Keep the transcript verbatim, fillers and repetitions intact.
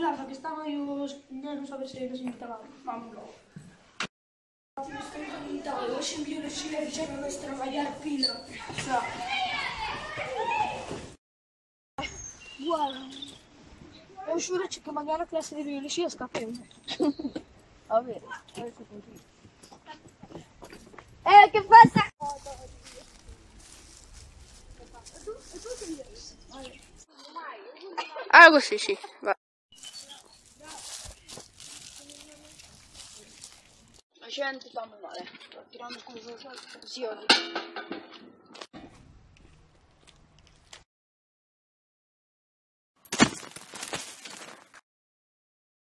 claro, que estaba eu non saber se nos invitaban. Vámonos. Estamos invitados, hoxe en biología fixéronos traballar pila. Xa. Buah. Eu xuro que mañá na clase de biología escapeu. A ver, a ver se consigo. Eh, que pasa? Algo así, sí. Va. A xente está moi mal, eh. Tirando cousas, presione.